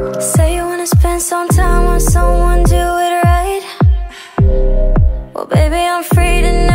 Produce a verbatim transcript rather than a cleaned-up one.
Say you wanna spend some time with someone, do it right. Well, baby, I'm free tonight.